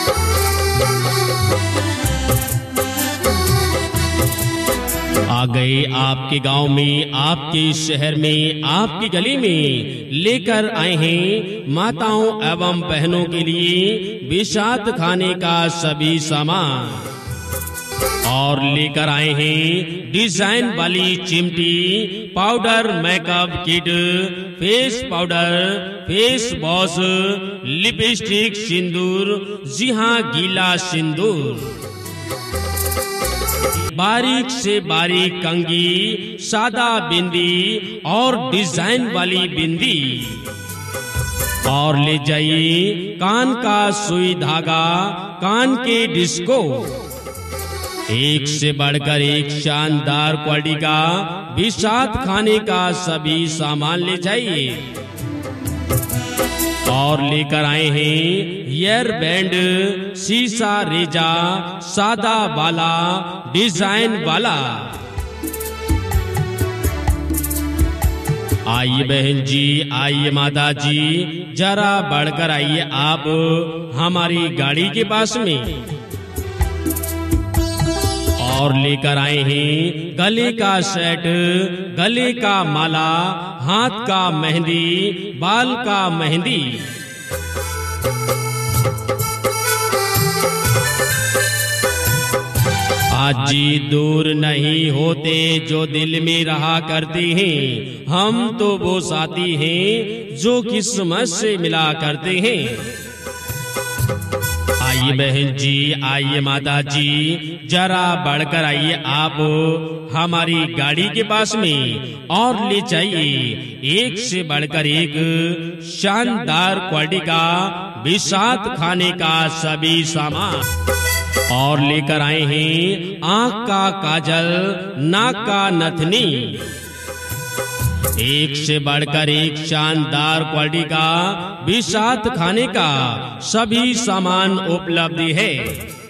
आ गए आपके गांव में, आपके शहर में, आपकी गली में, लेकर आए हैं माताओं एवं बहनों के लिए विषाद खाने का सभी सामान। और लेकर आए हैं डिजाइन वाली चिमटी, powder, makeup kit, face powder, face wash, lipstick, sindoor, जी हाँ गीला सिंदूर, बारीक से बारीक कंघी, सादा बिंदी और डिजाइन वाली बिंदी। और ले जाइए कान का सुई धागा, कान के डिस्को, एक से बढ़कर एक शानदार क्वालिटी का विषाद खाने का सभी सामान ले जाइए। और लेकर आए हैं ईयर बैंड, शीशा रेजा, सादा वाला, डिजाइन वाला। आइए बहन जी, आइए माता जी, जरा बढ़कर आइए आप हमारी गाड़ी के पास में। और लेकर आए हैं गले का सेट, गले का माला, हाथ का मेहंदी, बाल का मेहंदी। आज जी दूर नहीं होते जो दिल में रहा करते हैं, हम तो वो साथी हैं जो किस्मत से मिला करते हैं। आइए बहन जी, आइए माता जी, जरा बढ़कर आइए आप हमारी गाड़ी के पास में और ले जाइए एक से बढ़कर एक शानदार क्वालिटी का विषाद खाने का सभी सामान। और लेकर आए हैं आंख का काजल, नाक का नथनी, एक से बढ़कर एक शानदार क्वालिटी का विषाद खाने का सभी सामान उपलब्ध है।